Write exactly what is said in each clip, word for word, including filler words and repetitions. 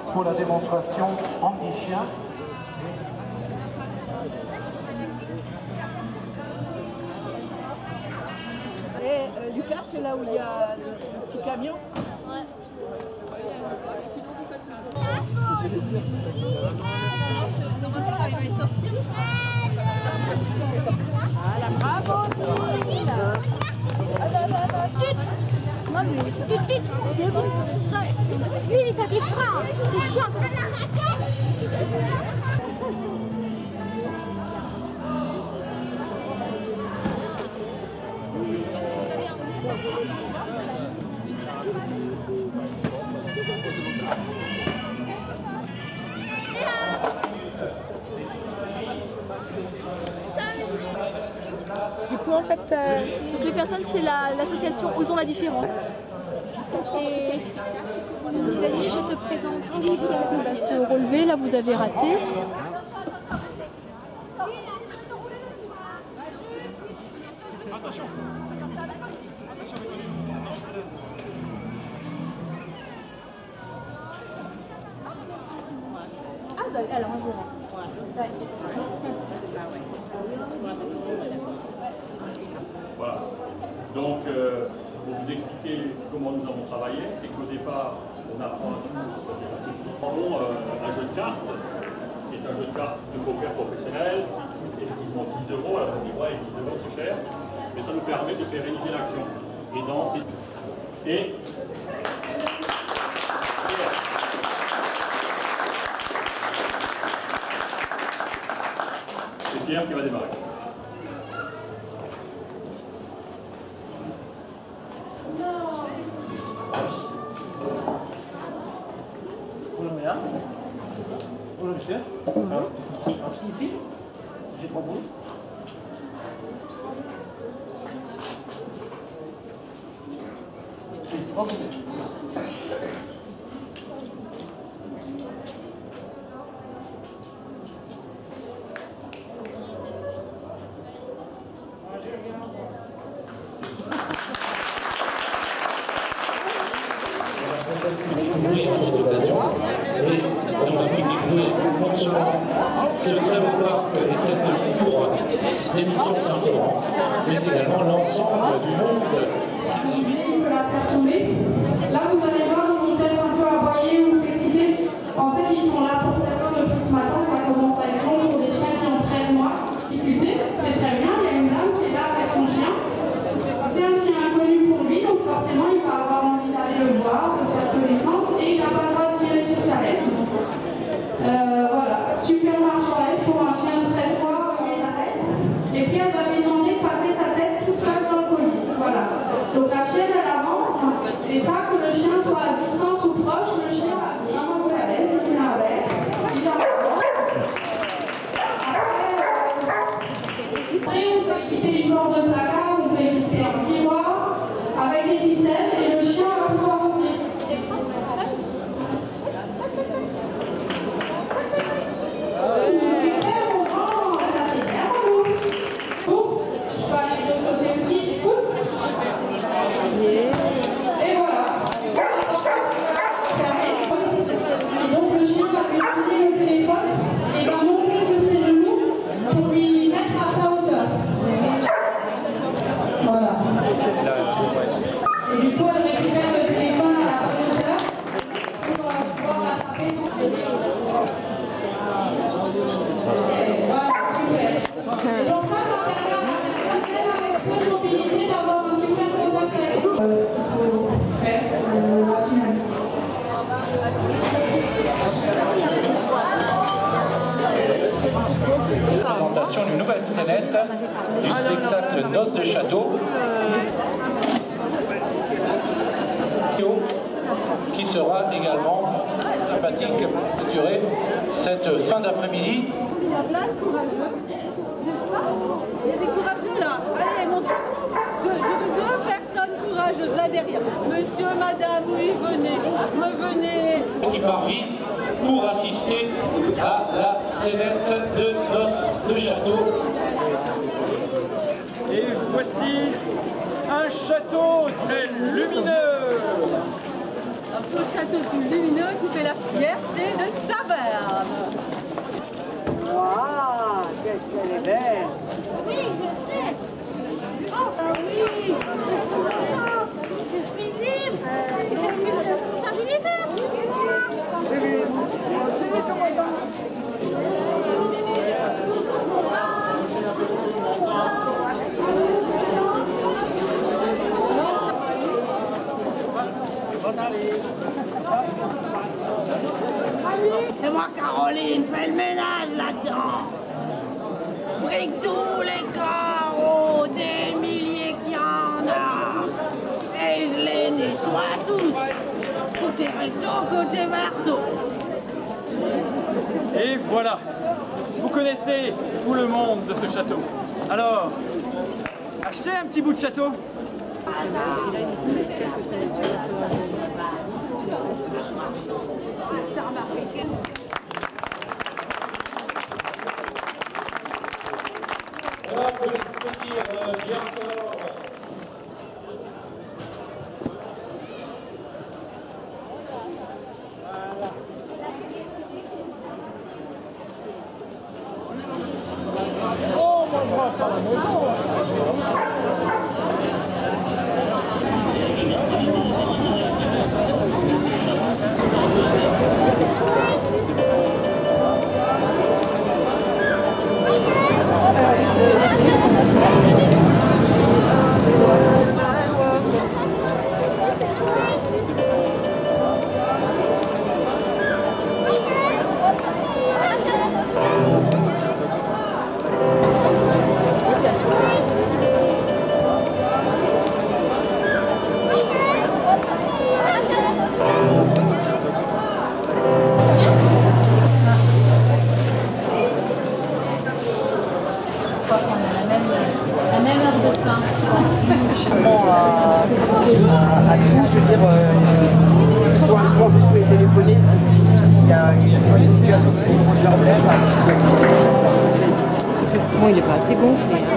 pour la démonstration Andy-chien. Et euh, Lucas, c'est là où il y a le, le petit camion. Ouais. Voilà, bravo. Attends, attends, attends. Non, mais tut, tut. Lui, t'as des freins, des chiens. Du coup, en fait, euh... donc les personnes, c'est l'association la, Osons la différence. Et Dani, je te présente ici, on va se relever, là vous avez raté. Attention. Ah bah alors on dirait. Ouais. Voilà. Donc, euh, pour vous expliquer comment nous avons travaillé, c'est qu'au départ, on apprend à tout. Nous prenons euh, un jeu de cartes, qui est un jeu de cartes de poker professionnel, qui coûte effectivement dix euros. Alors on dit, ouais, dix euros c'est cher, mais ça nous permet de pérenniser l'action. Et dans ces... Et... C'est Pierre qui va démarrer. Ici, j'ai trois boules. J'ai trois boules. À cette occasion et on va découvrir non seulement ce très beau parc et cette cour d'émission Saint-Florent, mais également l'ensemble du monde. Là, vous allez voir, ils vont peut-être un peu aboyer ou s'exciter. En fait, ils sont là pour certains depuis ce matin. Ça commence à être long pour des chiens qui ont treize mois. Difficulté, c'est très bien. Il y a une dame qui est là avec son chien. C'est un chien inconnu pour lui, donc forcément, il va avoir envie d'aller le voir, de faire connaissance, et il n'a pas le droit de tirer sur sa laisse. Euh, voilà, super marche en laisse pour un chien de treize mois, il la laisse. Et puis, elle va lui demander de passer sa tête tout seul dans le colis. Voilà. Donc la chienne, elle avance, et ça, que le chien soit à distance ou proche, le chien va vraiment à l'aise, il vient avec, il avance. Après, on peut équiper une corde de placard, on peut équiper un tiroir avec des ficelles, et le chien va pouvoir ouvrir. Super, on prend, ça c'est bien, on ouvre. Bon, je peux aller de l'autre côté petit, écoute. Et voilà. Et donc le chien va lui donner le téléphone et va monter sur ses genoux pour lui mettre à sa hauteur. Voilà. Et du coup, elle récupère le téléphone à la hauteur pour euh, pouvoir attraper son téléphone. Voilà, super. Et donc ça, ça permet à la personne avec peu de mobilité d'avoir un super contact avec vous. Euh, ce qu'il faut faire pour la finale. Présentation d'une nouvelle scénette du spectacle Noces de Château qui sera également sympathique de durer cette fin d'après-midi. Il y a plein de courageux. Il y a des courageux là. Allez, montrez-moi. Deux, je veux deux personnes courageuses là derrière. Monsieur, madame, oui, venez. Me venez. Qui part vite pour assister à la scénette de Noces de Château. Et voici un château très lumineux. Un beau château tout lumineux qui fait la fierté de Saverne. Waouh, qu'est-ce qu'elle est belle! Oui, je sais. Oh, bah oui. C'est Philippe. Il a une responsabilité. C'est moi, Caroline, fais le ménage là-dedans. Brique tous les carreaux, des milliers qu'il y en a. Et je les nettoie tous. Côté recto, côté verso. Et voilà, vous connaissez tout le monde de ce château. Alors, achetez un petit bout de château. Alors, je peux dire bien encore. Oh, moi je rentre à la maison. La même heure de pain. À, à tout, je veux dire, euh, soit, soit vous pouvez téléphoner si- s'il y a une, une situation qui pose problème. Bon, il n'est pas assez gonflé. Hein.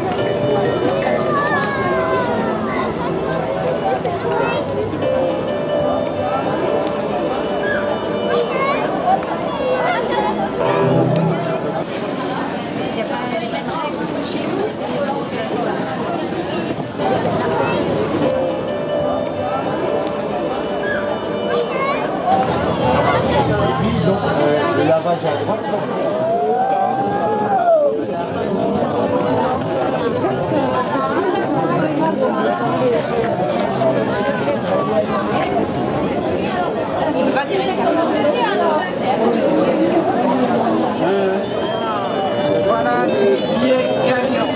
Donc euh, le lavage à droite. Voilà les billets gagnants.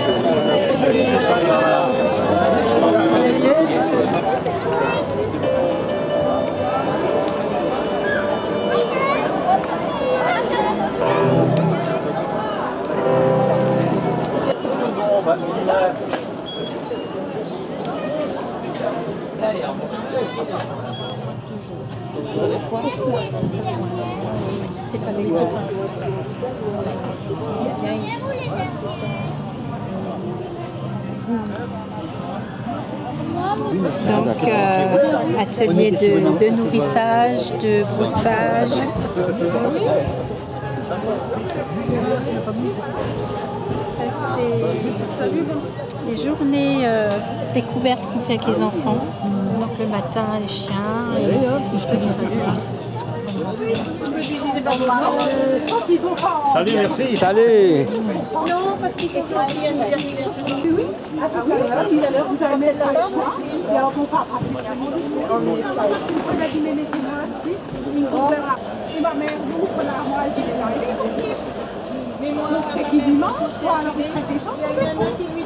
Bon, bah, Milas. C'est pas le métier principal. C'est bien ici. Donc, euh, atelier de, de nourrissage, de brossage. Ça, c'est les journées euh, découvertes qu'on fait avec les enfants. Donc, le matin, les chiens, et je te dis ça ici. Salut, merci. Salut. Non, parce qu'ils sont pas bien anniversaire. Oui, Ah oui, tout à l'heure, vous allez mettre la choix. Et alors, mon papa, on a dit, mais mettez-moi assis, on verra. Et ma mère, nous, on a moi, elle dit, mais non, c'est qui dimanche, alors vous faites des choses.